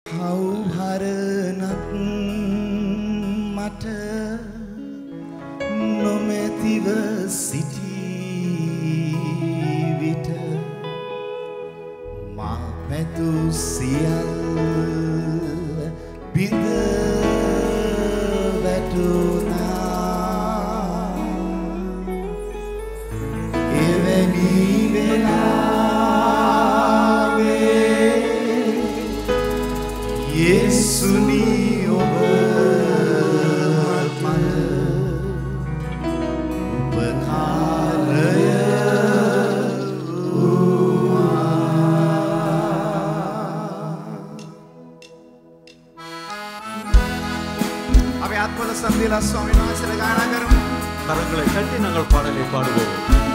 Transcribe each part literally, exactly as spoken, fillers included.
හවුහරණක් මට නොමැතිව සිටී විට මා පැතු සියල්ල බිඳ වැටුණා. එවැනි වෙලාවේ යේසුනි ඔබ මට උපකාරය වූවා. අපි ආත්මල සම්දීලා ස්වාමීන් වහන්සේලා ගායනා කරමු. கரங்களை தட்டி நாங்கள் பாடலை பாடுவோம்.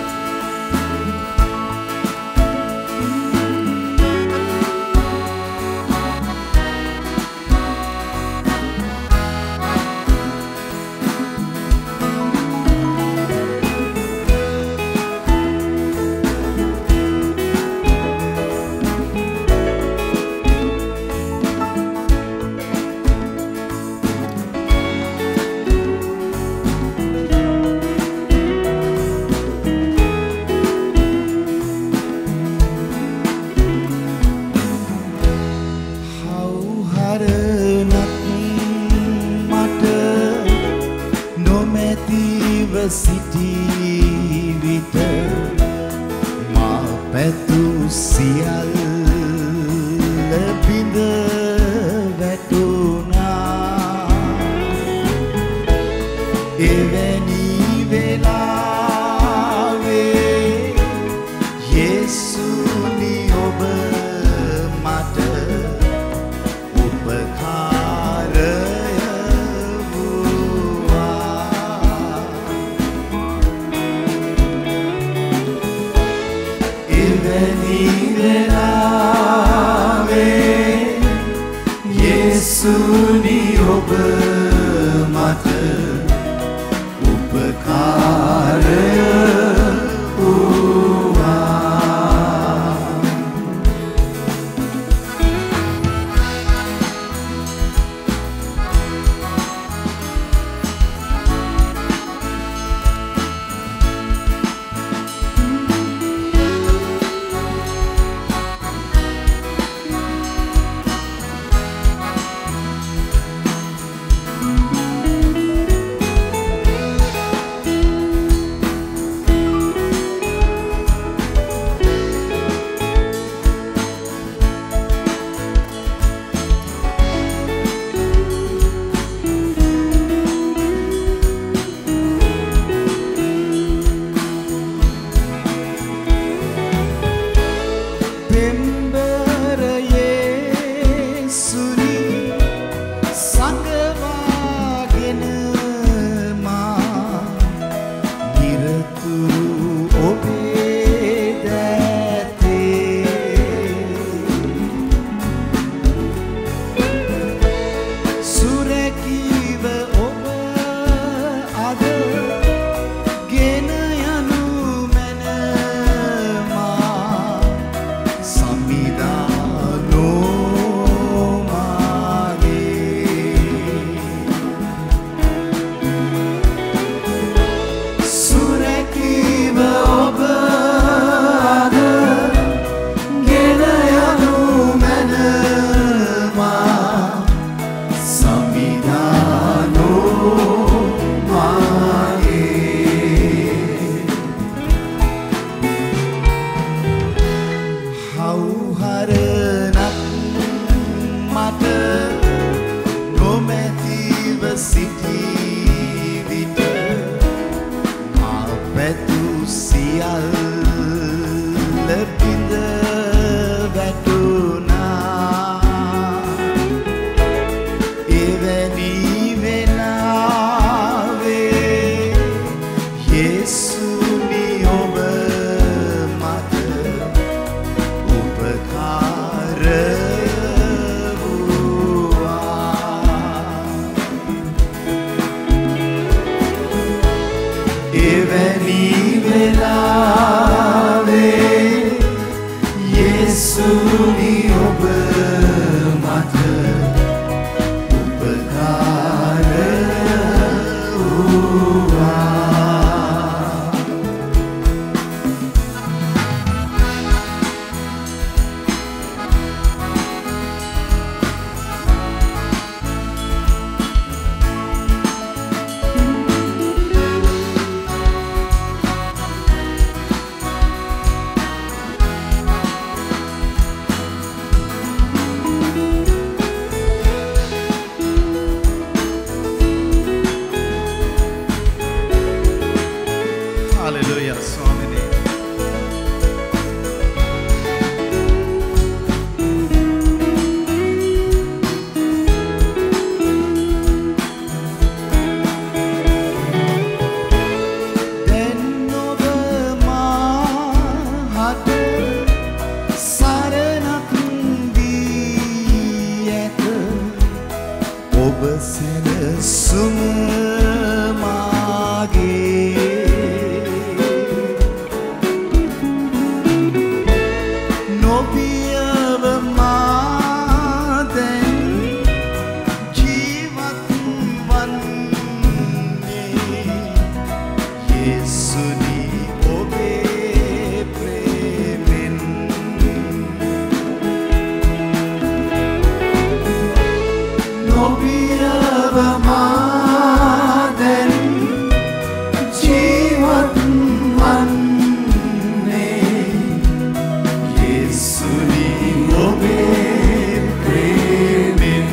සිටී විට මා පැතු සියල්ල බිඳ වැටුණා. එවැනි වෙලාවේ යේසුනි ඔබ මට උපකාරය යේසුනි ඔබ මට උපකාරය වූවා. සැනසුම මාගේ නොබියව මා දැන් ජීවත් වන්නේ යේසුනි ඔබේ ප්‍රේමෙන් නොබියව මා දැන් ජීවත් වන්නේ යේසුනි ඔබේ ප්‍රේමෙන්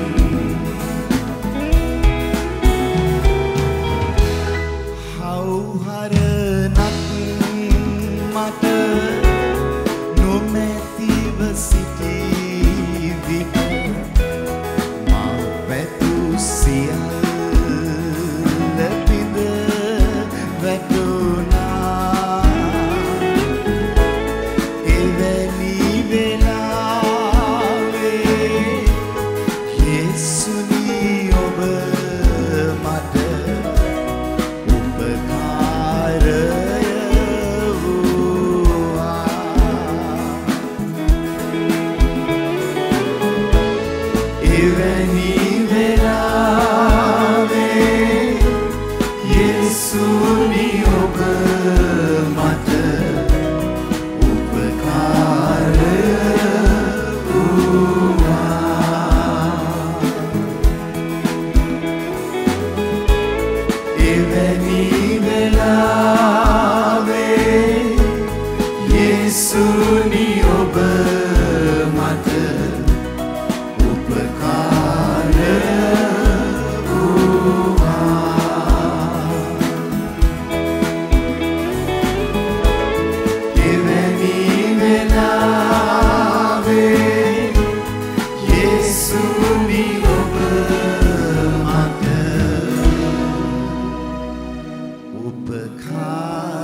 හවුහරණක් මට නොමැතිව සිටී විට මා වැතු සියල්ල පිඳ වැටුණා එවැනි වෙලාවේ යේසුනි ඔබ මට උපකාරය වූවා එවැනි වෙලාවේ යේසුනි ඔබ මට උපකාරය වූවා එවැනි වෙලාවේ යේසුනි ඔබ මට උපකාරය වූවා එවැනි වෙලාවේ යේසුනි ඔබ මට උපකාරය